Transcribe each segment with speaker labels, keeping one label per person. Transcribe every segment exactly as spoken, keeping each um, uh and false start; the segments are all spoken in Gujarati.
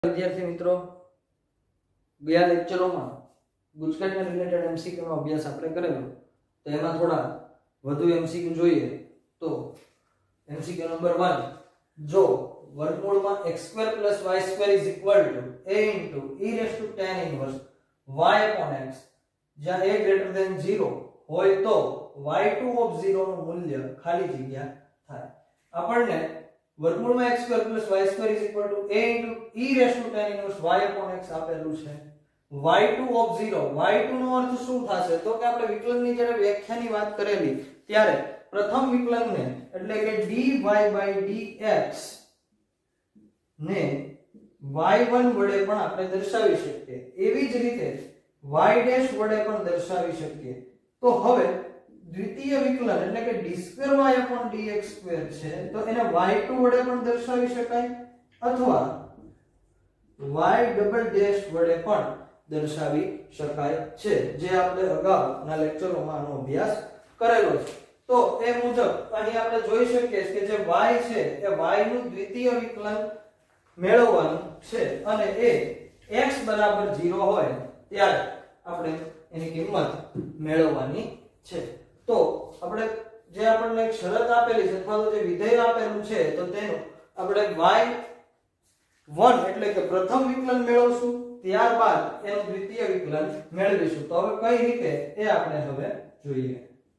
Speaker 1: વિદ્યાર્થી મિત્રો, ગયા લેક્ચરોમાં ગુજકેટના રિલેટેડ એમસીક્યુ નો અભ્યાસ આપણે કરેલો, તો એમાં થોડા વધુ એમસીક્યુ જોઈએ. તો એમસીક્યુ નંબર એક, જો વર્ગમૂળમાં x square plus y square is equal to a into e raise to tan inverse y upon x, જ્યાં a ગ્રેટર ધેન ઝીરો હોય તો y ટુ ઓફ ઝીરો નું મૂલ્ય ખાલી જગ્યા થાય. આપણને વર્ગમૂળમાં x square plus y square is equal to a into e raise to tan inverse y upon x આપેલું છે. y two of zero, y two નો અર્થ શું થશે? તો કે આપણે વિકલનની જ્યારે વ્યાખ્યાની વાત કરેલી ત્યારે પ્રથમ વિકલનને એટલે કે dy dx ને y વન વડે પણ આપણે દર્શાવી શકીએ, એવી જ રીતે y ડેશ વડે પણ દર્શાવી શકીએ. તો હવે દ્વિતીય વિકલન એટલે કે d square y upon dx square છે, તો એને y ટુ વડે પણ દર્શાવી શકાય અથવા y ડબલ ડેશ વડે પણ દર્શાવી શકાય છે, જે આપણે અગાઉના લેક્ચરોમાં આનો અભ્યાસ કરેલો છે. તો એ મુજબ અહીં આપણે જોઈ શકીએ કે જે y છે એ y નું દ્વિતીય વિકલન મેળવવાનું છે અને એ x બરાબર ઝીરો હોય ત્યારે આપણે એની કિંમત મેળવવાની છે. તો આપણે જે આપણને એક શરત આપેલી છે અથવા તો જે વિધેય આપેલું છે, તો તેનું આપણે y વન એટલે કે પ્રથમ વિકલન મેળવશું, ત્યારબાદ એનું દ્વિતીય વિકલન મેળવીશું. તો હવે કઈ રીતે એ આપણે હવે જોઈએ.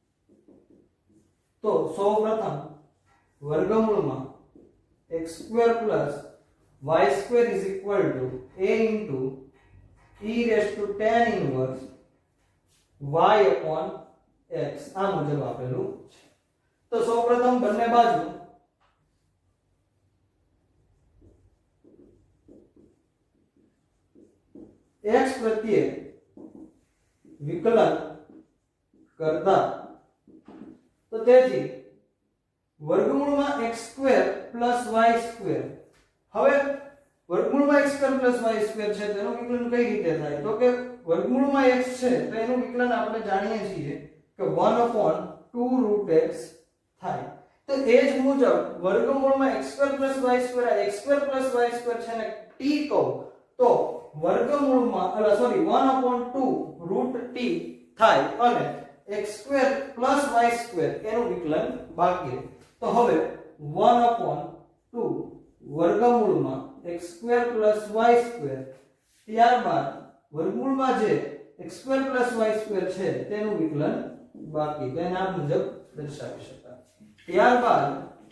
Speaker 1: તો સૌપ્રથમ વર્ગમૂળમાં x square plus y square is equal to a into e raise to tan inverse y upon x આ મુજબ આપેલું છે. તો સૌપ્રથમ બંને બાજુ x પ્રત્યે વિકલન કરતા, તો તેથી વર્ગમૂળમાં x square plus y square, હવે વર્ગમૂળમાં x square plus y square છે તેનું વિકલન કઈ રીતે થાય? તો કે વર્ગમૂળમાં x છે તો એનું વિકલન આપણે જાણીએ છીએ કે one upon two root x થાય. તો એ જ મુજબ વર્ગમૂળમાં x square plus y square આ x square plus y square છે ને t કહું તો વર્ગમૂળમાં અલા sorry one upon two root t થાય અને x square plus y square એનું વિકલન બાકી. તો હવે વન upon ટુ વર્ગમૂળમાં x square plus y square, ત્યારબાદ વર્ગમૂળમાં જે x square plus y square છે તેનું વિકલન બાકી, તો એના મુજબ દર્શાવી શકાય. ત્યારબાદ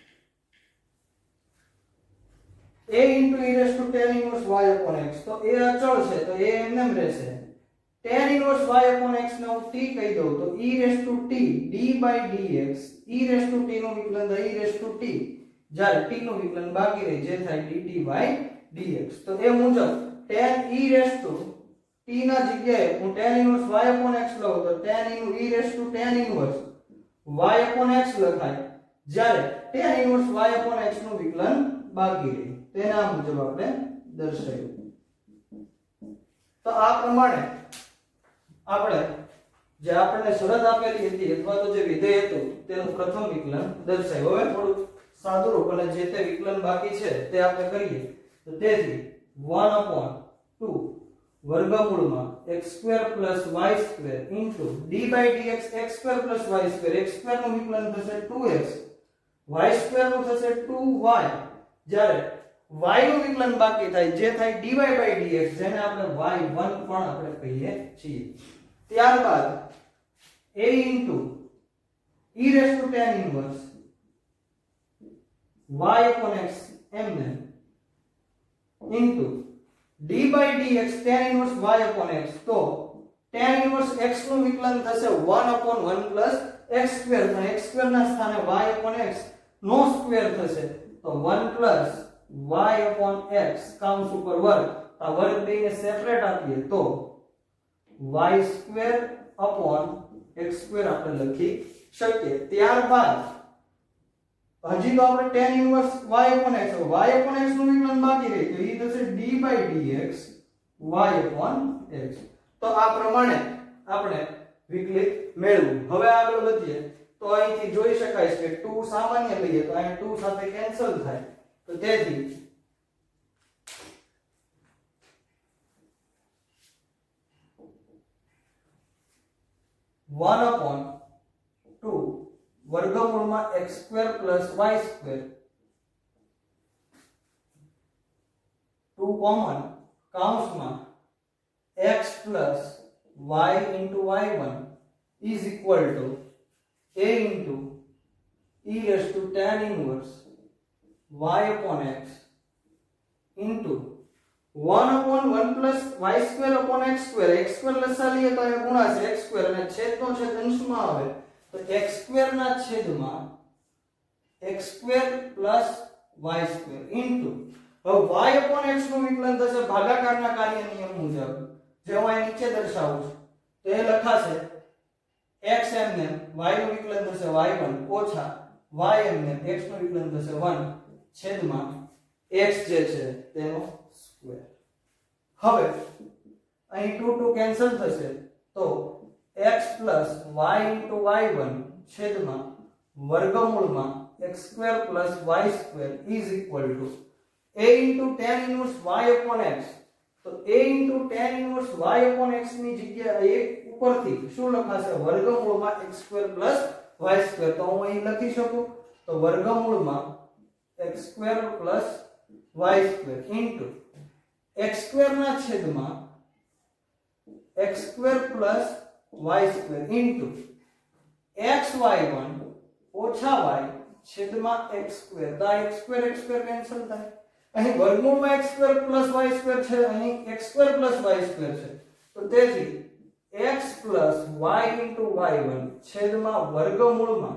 Speaker 1: a into e raised to tan inverse y upon x, તો એ અચળ છે તો એ એમને એમ રહેશે. tan inverse y upon x ને હું t કહી દઉં તો e raised to t d by dx, e raised to t નું વિકલન થાય e raised to t, જ્યારે t નું વિકલન બાકી રહે જે થાય dt by dx. તો એ મુજબ tan e raised to t ના જગ્યાએ હું tan inverse y upon x લઉં તો tan into e raised to tan inverse y upon x લખાય, જ્યારે tan inverse y upon x નું વિકલન બાકી રહે. તેના મુજબ આપણે દર્શાવ્યું. તો આ પ્રમાણે આપણે જે આપણને શરત આપેલી હતી અથવા તો જે વિધેય હતું તેનું પ્રથમ વિકલન દર્શાવ્યું. હવે થોડું સાદું રૂપ અને જે તે વિકલન બાકી છે તે આપણે કરીએ. તો તેથી વન upon ટુ વર્ગમૂળમાં x square plus y square into d by dx x square plus y square, x square નું વિકલન થશે ટુ x, y સ્ક્વેર નું થશે ટુ y, જ્યારે y નું વિકલન બાકી થાય જે થાય dy by dx, જેને આપણે y વન પણ આપણે કહીએ છીએ. ત્યારબાદ a into e raised to tan inverse y upon x એમને into d by dx tan inverse y upon x, તો tan inverse x નું વિકલન થશે one upon one plus x square, અને x સ્ક્વેર ના સ્થાને y upon x નો સ્ક્વેર થશે તો one plus y upon x કાઉન્સ ઉપર વર્ગ, આ વર્ગ બેને સેપરેટ આપીએ તો y square upon x square આપણે લખી શકીએ. ત્યારબાદ હજી તો આપણે tan inverse y upon x, y upon x નું વિકલન બાકી રહે તો એ થશે d by dx y upon x. તો આ પ્રમાણે આપણે વિકલિત મેળવ્યું. હવે આગળ વધીએ તો અહીંથી જોઈ શકાય છે કે ટુ સામાન્ય લઈએ તો અહીં ટુ સાથે કેન્સલ થાય, તો તેથી वन अपॉन टू वर्गमूल में x square plus y square two common काउंस में x plus y into y one is equal to a into e raise to tan inverse y upon x into one upon one plus y square upon x square x square लसा लिए तो ये गुणा से एक्स स्क्वेर અને છેદ નો છેદ અંશમાં આવે તો x સ્ક્વેર ના છેદમાં x square plus y square into હવે y upon x નું વિકલન થશે ભાગાકારના કાર્ય નિયમ મુજબ જે હું અહીં નીચે દર્શાવું છું તો એ લખાશે x એમ ને y નું વિકલન થશે y वन ઓછા y એમ ને x નું વિકલન થશે वन છેદમાં x જે છે તેનો સ્ક્વેર હવે અહીં टू टू કેન્સલ થશે તો x plus y into y one छेदमा वर्गमूल में x square plus y square is equal to a into tan inverse y upon x तो a into tan inverse y upon x ની જગ્યાએ એક ઉપરથી શું લખાશે વર્ગમૂળ માં x square plus y square તો હું અહીં લખી શકું તો વર્ગમૂળ માં x square plus y square into x square ના છેદમાં x square plus y square into x y one ઓછા y છેદમાં x square તો x square x square cancel થાય અહીં વર્ગમૂળમાં x square plus y square છે અહીં x square plus y square છે તો તેથી x plus y into y one છેદમાં વર્ગમૂળમાં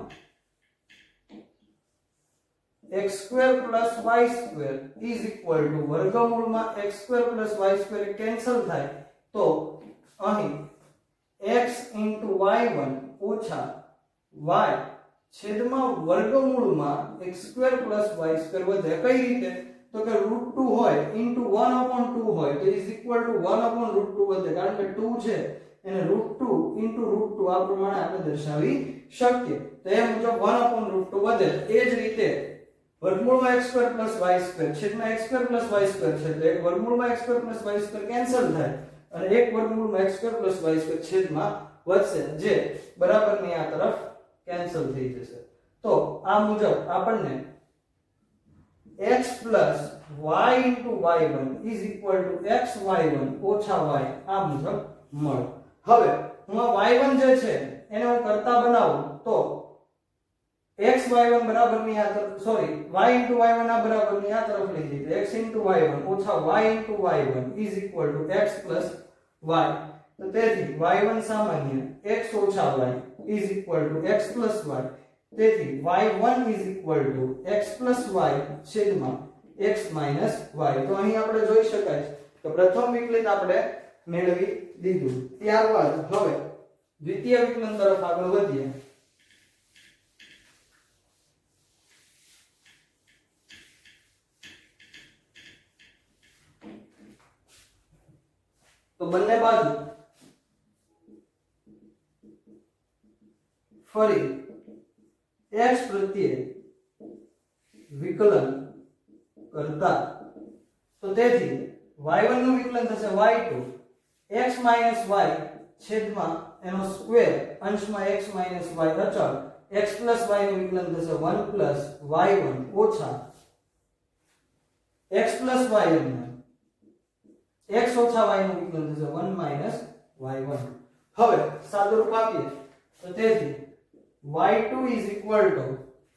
Speaker 1: x square plus y square is equal to વર્ગમૂળમાં x square plus y square cancel થાય તો અહીં x into y वन ઓછા y છેદમાં વર્ગમૂળમાં x square plus y square વધે કઈ રીતે તો કે root टू હોય into वन upon टू હોય તો is equal to one upon root two વધે કારણ કે टू છે એને root two into root two આ પ્રમાણે આપણે દર્શાવી શકીએ તો એ મુજબ वन upon root टू વધે એ જ રીતે વર્ગમૂળમાં x square plus y square છેદમાં x square plus y square છે તો એક વર્ગમૂળમાં x square plus y square cancel થાય અને એક વર્ગમૂળમાં x square plus y square છેદમાં વધશે જે બરાબરની આ તરફ કેન્સલ થઈ જશે તો આ મુજબ આપણને x plus y into y one is equal to x y one ઓછા y આ મુજબ મળે હવે હું આ y वन જે છે એને હું કરતા બનાવું તો x y वन બરાબરની આ તરફ sorry y into y one આ બરાબરની આ તરફ લઈ જઈએ તો x into y वन ઓછા y into y one is equal to x plus y તો તેથી y वन સામાન્ય x ઓછા y is equal to x plus y તેથી y one is equal to x plus y છેદમાં x minus y તો અહીં આપણે જોઈ શકાય કે પ્રથમ વિકલિત આપણે મેળવી દીધું ત્યારબાદ હવે દ્વિતીય વિકલન તરફ આગળ વધીએ તો બંને બાજુ ફરી x પ્રત્યે વિકલન કરતા તો તેથી y वन નું વિકલન થશે y टू x y છેદમાં એનો સ્ક્વેર અંશમાં x y અચળ x y નું વિકલન થશે वन y वन ઓછા x y નું x ઓછા y નું વિકલન થશે वन y वन હવે સાદુરૂપ આપીએ તો તેથી y two is equal to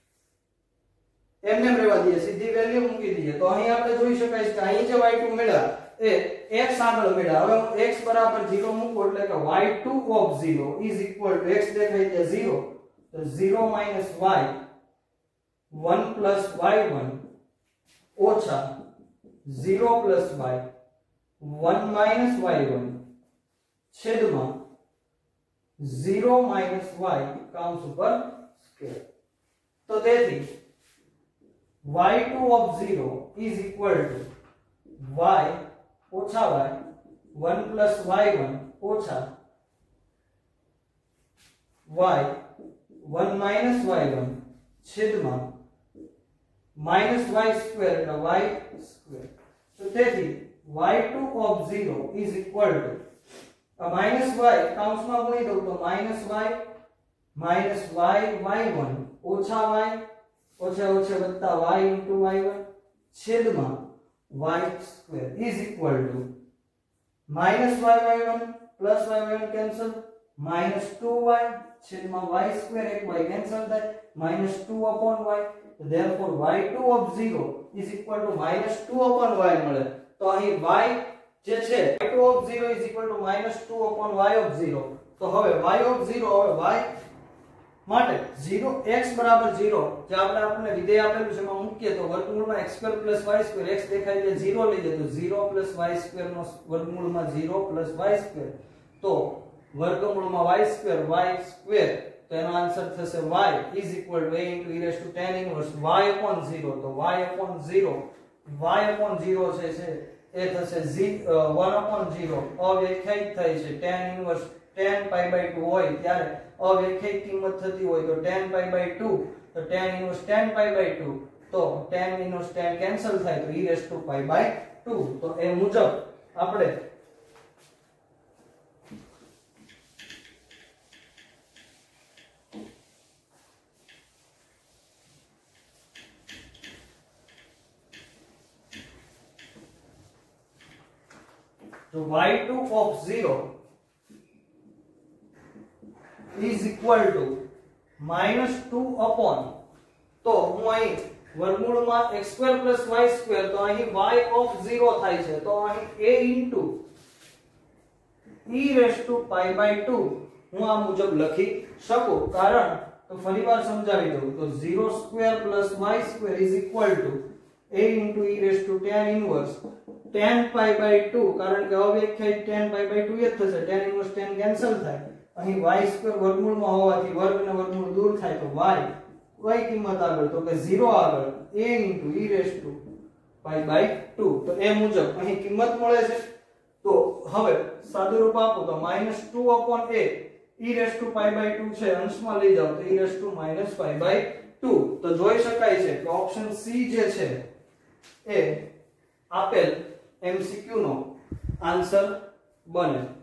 Speaker 1: એમને રહેવા દઈએ સીધી વેલ્યુ મૂકી દઈએ તો અહીં આપણે જોઈ શકાય છે કે અહીં જે y टू મળ્યા એ x આગળ મળ્યા હવે હું x બરાબર zero મૂકું એટલે કે y two of zero is equal to x દેખાય છે zero તો zero minus y one plus y one ઓછા zero plus y one minus y one છેદમાં zero minus y કાઉન્સ ઉપર સ્ક્વેર તો તેથી y two of zero is equal to y ઓછા y one plus y one ઓછા y one minus y one છેદમાં minus y square એટલે y square તો તેથી y two of zero is equal to આ માઈનસ વાય કૌંસમાં ગુણી દઉં તો minus y minus y y one ઓછા વાય ઓછા ઓછા વત્તા વાય ઇન્ટુ વાય વન છેદમાં y square is equal to minus y y one plus y y one cancel minus two y છેદમાં વાય સ્ક્વેર એક વાય કેન્સલ થાય minus two upon y therefore y two of zero is equal to minus two upon y મળે તો અહીં y જે છે y two of zero is equal to minus two upon y of zero તો હવે y of zero હવે y માટે zero x બરાબર zero જે આપણે આપણને વિધેય આપેલું છે એમાં મૂકીએ તો વર્ગમૂળમાં x square plus y square x દેખાય છે zero લઈએ તો zero plus y square નો વર્ગમૂળમાં zero plus y square તો વર્ગમૂળમાં y square y square તો એનો આન્સર થશે y is equal to a into e raised to tan inverse y upon zero તો y upon zero y upon zero છે છે એ થશે one upon zero અવ્યાખ્યાયિત થાય છે tan inverse tan pi by two હોય ત્યારે અવ્યાખ્યાયિત કિંમત થતી હોય તો tan pi by two તો tan inverse tan pi by two તો tan inverse tan કેન્સલ થાય તો e raised to pi by two તો એ મુજબ આપણે So y two of zero is equal to minus two upon તો હું અહીં વર્ગમૂળમાં x square plus y square તો અહીં y of zero થાય છે તો અહીં a into e raised to pi by two હું આ મુજબ લખી શકું કારણ તો ફરીવાર સમજાવી દઉં તો zero square plus y square is equal to a into e raised to tan inverse tan pi by two કારણ કે અવ્યાખ્યાયિત tan pi by two એ થશે tan inverse tan કેન્સલ થાય અહીં y square વર્ગમૂળમાં હોવાથી વર્ગ અને વર્ગમૂળ દૂર થાય તો y કઈ કિંમત આગળ તો કે zero આગળ a into e raised to pi by two તો એ મુજબ અહીં કિંમત મળે છે તો હવે સાદું રૂપ આપો તો minus two upon a e raised to pi by two છે અંશમાં લઈ જાવ તો e raised to minus pi by two તો જોઈ શકાય છે કે ઓપ્શન સી જે છે એ આપેલ એમસીક્યુ નો આન્સર બને